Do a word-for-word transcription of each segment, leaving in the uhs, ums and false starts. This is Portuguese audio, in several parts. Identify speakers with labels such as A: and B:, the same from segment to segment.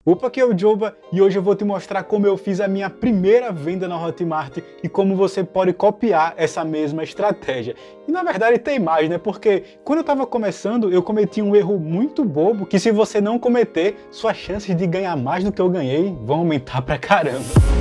A: Opa, aqui é o Joba e hoje eu vou te mostrar como eu fiz a minha primeira venda na Hotmart e como você pode copiar essa mesma estratégia. E na verdade tem mais, né? Porque quando eu estava começando eu cometi um erro muito bobo que se você não cometer, suas chances de ganhar mais do que eu ganhei vão aumentar pra caramba.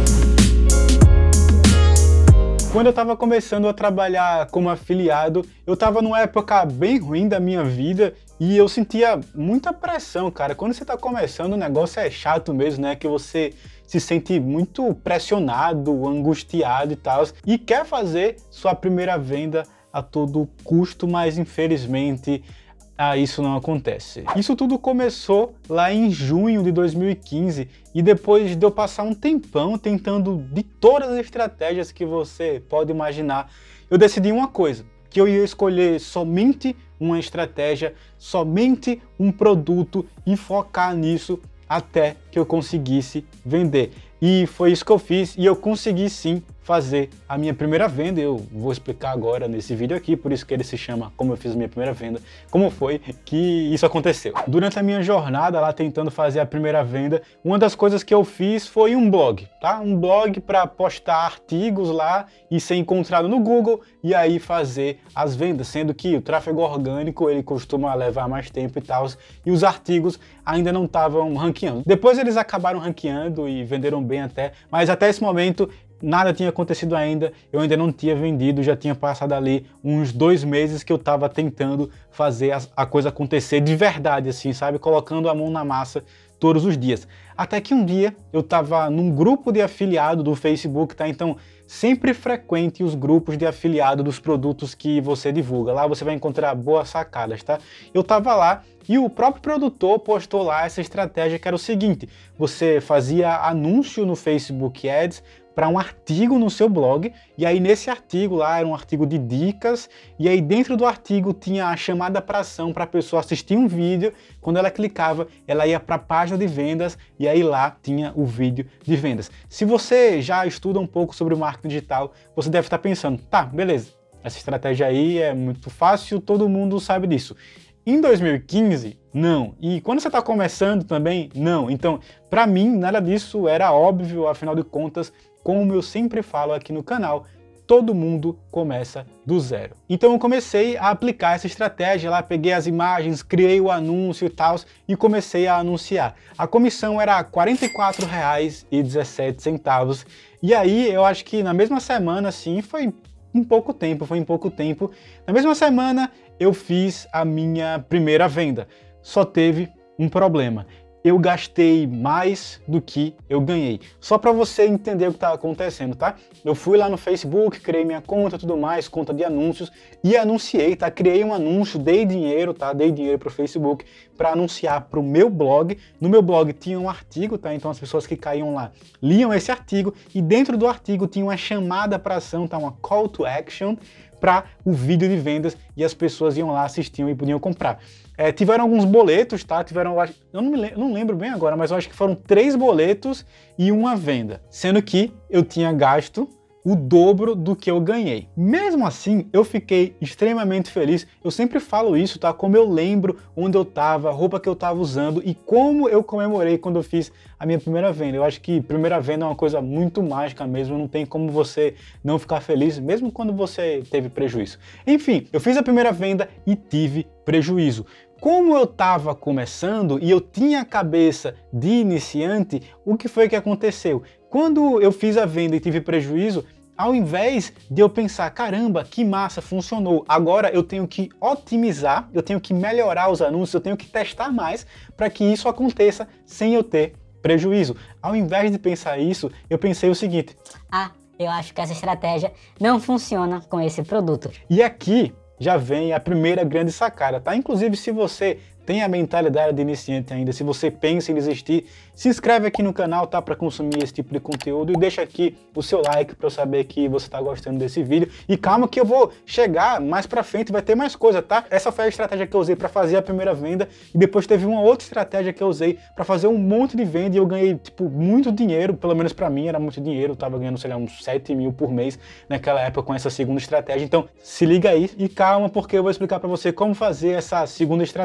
A: Quando eu estava começando a trabalhar como afiliado, eu estava numa época bem ruim da minha vida e eu sentia muita pressão, cara. Quando você está começando, o negócio é chato mesmo, né? Que você se sente muito pressionado, angustiado e tal, e quer fazer sua primeira venda a todo custo, mas infelizmente ah, isso não acontece. Isso tudo começou lá em junho de dois mil e quinze e depois de eu passar um tempão tentando de todas as estratégias que você pode imaginar, eu decidi uma coisa, que eu ia escolher somente uma estratégia, somente um produto e focar nisso até que eu conseguisse vender. E foi isso que eu fiz e eu consegui sim fazer a minha primeira venda. Eu vou explicar agora nesse vídeo aqui, por isso que ele se chama Como Eu Fiz a Minha Primeira Venda, como foi que isso aconteceu. Durante a minha jornada lá tentando fazer a primeira venda, uma das coisas que eu fiz foi um blog, tá? Um blog para postar artigos lá e ser encontrado no Google e aí fazer as vendas, sendo que o tráfego orgânico ele costuma levar mais tempo e tal, e os artigos ainda não estavam ranqueando. Depois eles acabaram ranqueando e venderam bem até, mas até esse momento nada tinha acontecido ainda, eu ainda não tinha vendido, já tinha passado ali uns dois meses que eu estava tentando fazer a, a coisa acontecer de verdade, assim, sabe? Colocando a mão na massa todos os dias. Até que um dia eu estava num grupo de afiliado do Facebook, tá? Então sempre frequente os grupos de afiliado dos produtos que você divulga. Lá você vai encontrar boas sacadas, tá? Eu estava lá e o próprio produtor postou lá essa estratégia que era o seguinte: você fazia anúncio no Facebook Ads para um artigo no seu blog, e aí nesse artigo lá era um artigo de dicas, e aí dentro do artigo tinha a chamada para ação para a pessoa assistir um vídeo. Quando ela clicava, ela ia para a página de vendas e aí lá tinha o vídeo de vendas. Se você já estuda um pouco sobre o marketing digital, você deve estar pensando, tá, beleza, essa estratégia aí é muito fácil, todo mundo sabe disso. Em dois mil e quinze, não. E quando você está começando também, não. Então, para mim, nada disso era óbvio, afinal de contas, como eu sempre falo aqui no canal, todo mundo começa do zero. Então eu comecei a aplicar essa estratégia lá, peguei as imagens, criei o anúncio e tal, e comecei a anunciar. A comissão era quarenta e quatro reais e dezessete centavos, e aí eu acho que na mesma semana, assim, foi em pouco tempo, foi em pouco tempo, na mesma semana eu fiz a minha primeira venda. Só teve um problema. Eu gastei mais do que eu ganhei. Só para você entender o que está acontecendo, tá? Eu fui lá no Facebook, criei minha conta e tudo mais, conta de anúncios, e anunciei, tá? Criei um anúncio, dei dinheiro, tá? Dei dinheiro para o Facebook para anunciar para o meu blog. No meu blog tinha um artigo, tá? Então as pessoas que caíam lá liam esse artigo, e dentro do artigo tinha uma chamada para ação, tá? Uma call to action para o vídeo de vendas, e as pessoas iam lá, assistiam e podiam comprar. É, tiveram alguns boletos, tá? Tiveram, eu não, me lembro, não lembro bem agora, mas eu acho que foram três boletos e uma venda, sendo que eu tinha gasto o dobro do que eu ganhei. Mesmo assim, eu fiquei extremamente feliz. Eu sempre falo isso, tá? Como eu lembro onde eu tava, a roupa que eu tava usando e como eu comemorei quando eu fiz a minha primeira venda. Eu acho que primeira venda é uma coisa muito mágica mesmo, não tem como você não ficar feliz, mesmo quando você teve prejuízo. Enfim, eu fiz a primeira venda e tive prejuízo. Como eu estava começando e eu tinha a cabeça de iniciante, o que foi que aconteceu? Quando eu fiz a venda e tive prejuízo, ao invés de eu pensar, caramba, que massa, funcionou, agora eu tenho que otimizar, eu tenho que melhorar os anúncios, eu tenho que testar mais para que isso aconteça sem eu ter prejuízo. Ao invés de pensar isso, eu pensei o seguinte:
B: ah, eu acho que essa estratégia não funciona com esse produto.
A: E aqui já vem a primeira grande sacada, tá? Inclusive, se você tem a mentalidade de iniciante ainda, se você pensa em desistir, se inscreve aqui no canal, tá? Para consumir esse tipo de conteúdo, e deixa aqui o seu like para eu saber que você está gostando desse vídeo. E calma que eu vou chegar mais para frente, vai ter mais coisa, tá? Essa foi a estratégia que eu usei para fazer a primeira venda, e depois teve uma outra estratégia que eu usei para fazer um monte de venda, e eu ganhei, tipo, muito dinheiro, pelo menos para mim era muito dinheiro, eu tava ganhando, sei lá, uns sete mil por mês naquela época com essa segunda estratégia. Então, se liga aí e calma, porque eu vou explicar para você como fazer essa segunda estratégia.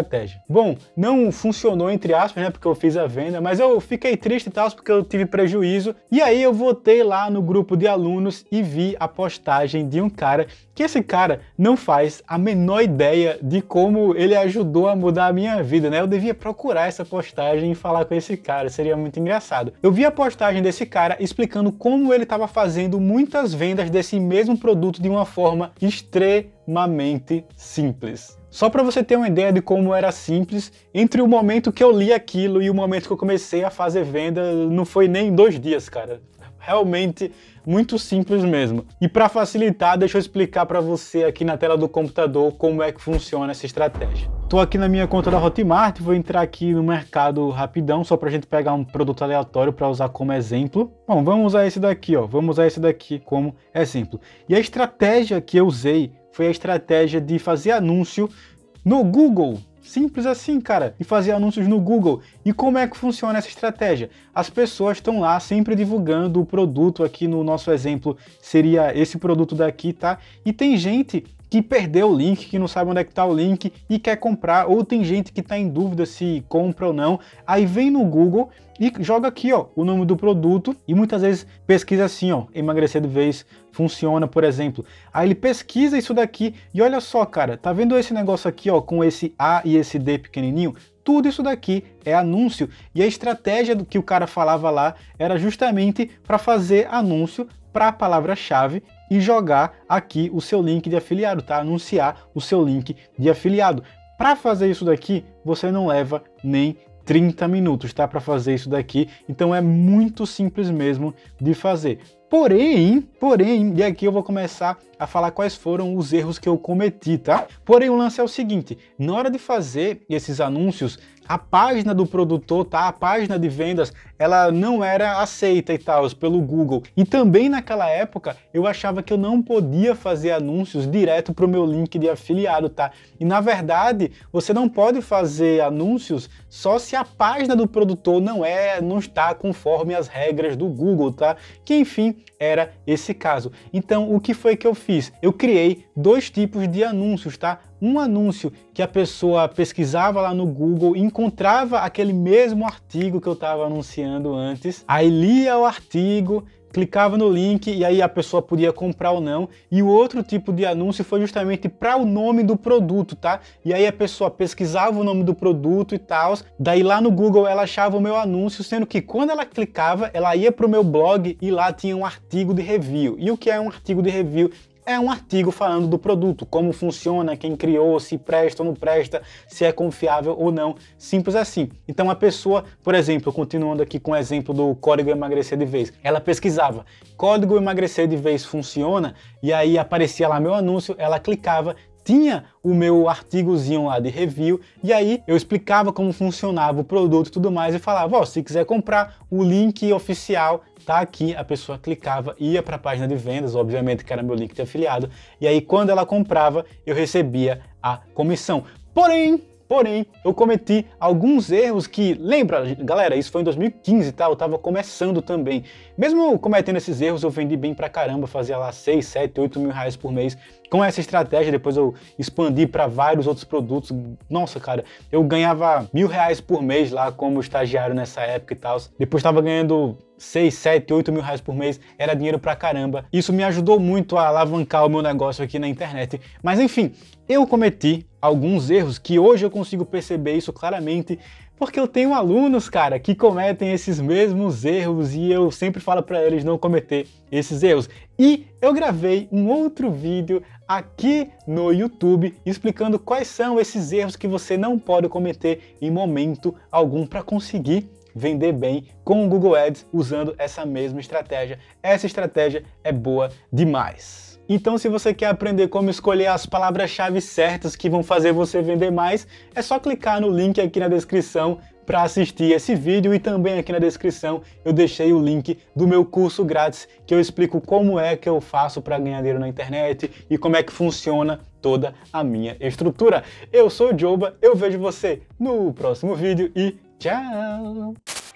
A: Bom, não funcionou entre aspas, né, porque eu fiz a venda, mas eu fiquei triste e tal, porque eu tive prejuízo. E aí eu voltei lá no grupo de alunos e vi a postagem de um cara, que esse cara não faz a menor ideia de como ele ajudou a mudar a minha vida, né? Eu devia procurar essa postagem e falar com esse cara, seria muito engraçado. Eu vi a postagem desse cara explicando como ele estava fazendo muitas vendas desse mesmo produto de uma forma extremamente simples. Só para você ter uma ideia de como era simples, entre o momento que eu li aquilo e o momento que eu comecei a fazer venda, não foi nem dois dias, cara. Realmente muito simples mesmo. E para facilitar, deixa eu explicar para você aqui na tela do computador como é que funciona essa estratégia. Estou aqui na minha conta da Hotmart, vou entrar aqui no mercado rapidão, só para a gente pegar um produto aleatório para usar como exemplo. Bom, vamos usar esse daqui, ó. Vamos usar esse daqui como exemplo. E a estratégia que eu usei foi a estratégia de fazer anúncio no Google. Simples assim, cara, e fazer anúncios no Google. E como é que funciona essa estratégia? As pessoas estão lá sempre divulgando o produto, aqui no nosso exemplo seria esse produto daqui, tá? E tem gente que perdeu o link, que não sabe onde é que tá o link e quer comprar, ou tem gente que está em dúvida se compra ou não, aí vem no Google e joga aqui, ó, o nome do produto e muitas vezes pesquisa assim, ó, emagrecer de vez funciona, por exemplo. Aí ele pesquisa isso daqui e olha só, cara, tá vendo esse negócio aqui, ó, com esse A e esse D pequenininho? Tudo isso daqui é anúncio e a estratégia do que o cara falava lá era justamente para fazer anúncio para a palavra-chave e jogar aqui o seu link de afiliado, tá? Anunciar o seu link de afiliado. Para fazer isso daqui, você não leva nem trinta minutos, tá? Para fazer isso daqui, então é muito simples mesmo de fazer. Porém, porém, e aqui eu vou começar a falar quais foram os erros que eu cometi, tá? Porém, o lance é o seguinte, na hora de fazer esses anúncios, a página do produtor, tá? A página de vendas, ela não era aceita e tal, pelo Google. E também naquela época, eu achava que eu não podia fazer anúncios direto para o meu link de afiliado, tá? E na verdade, você não pode fazer anúncios só se a página do produtor não é, não está conforme as regras do Google, tá? Que enfim, era esse caso. Então, o que foi que eu fiz? Eu criei dois tipos de anúncios, tá? Um anúncio que a pessoa pesquisava lá no Google, encontrava aquele mesmo artigo que eu estava anunciando antes, aí lia o artigo, clicava no link e aí a pessoa podia comprar ou não. E o outro tipo de anúncio foi justamente para o nome do produto, tá? E aí a pessoa pesquisava o nome do produto e tal, daí lá no Google ela achava o meu anúncio, sendo que quando ela clicava, ela ia para o meu blog e lá tinha um artigo de review. E o que é um artigo de review? É um artigo falando do produto, como funciona, quem criou, se presta ou não presta, se é confiável ou não, simples assim. Então a pessoa, por exemplo, continuando aqui com o exemplo do código emagrecer de vez, ela pesquisava, código emagrecer de vez funciona, e aí aparecia lá meu anúncio, ela clicava, tinha o meu artigozinho lá de review, e aí eu explicava como funcionava o produto e tudo mais, e falava, ó, se quiser comprar, o link oficial tá aqui, a pessoa clicava, ia para a página de vendas, obviamente que era meu link de afiliado, e aí quando ela comprava, eu recebia a comissão. Porém, Porém, eu cometi alguns erros que, lembra, galera, isso foi em dois mil e quinze, tá? Eu tava começando também. Mesmo cometendo esses erros, eu vendi bem pra caramba, fazia lá seis, sete, oito mil reais por mês. Com essa estratégia, depois eu expandi para vários outros produtos. Nossa, cara, eu ganhava mil reais por mês lá como estagiário nessa época e tal. Depois tava ganhando seis, sete, oito mil reais por mês, era dinheiro pra caramba. Isso me ajudou muito a alavancar o meu negócio aqui na internet. Mas enfim, eu cometi alguns erros que hoje eu consigo perceber isso claramente, porque eu tenho alunos, cara, que cometem esses mesmos erros e eu sempre falo para eles não cometer esses erros. E eu gravei um outro vídeo aqui no YouTube explicando quais são esses erros que você não pode cometer em momento algum para conseguir vender bem com o Google Ads usando essa mesma estratégia. Essa estratégia é boa demais. Então, se você quer aprender como escolher as palavras-chave certas que vão fazer você vender mais, é só clicar no link aqui na descrição para assistir esse vídeo, e também aqui na descrição eu deixei o link do meu curso grátis que eu explico como é que eu faço para ganhar dinheiro na internet e como é que funciona toda a minha estrutura. Eu sou o Joba, eu vejo você no próximo vídeo e tchau!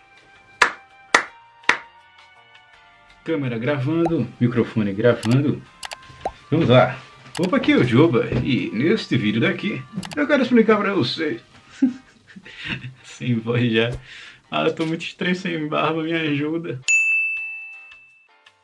A: Câmera gravando, microfone gravando. Vamos lá. Opa, aqui é o Joba e neste vídeo daqui eu quero explicar para vocês Sem voz já. Ah, eu tô muito estranho sem barba, me ajuda.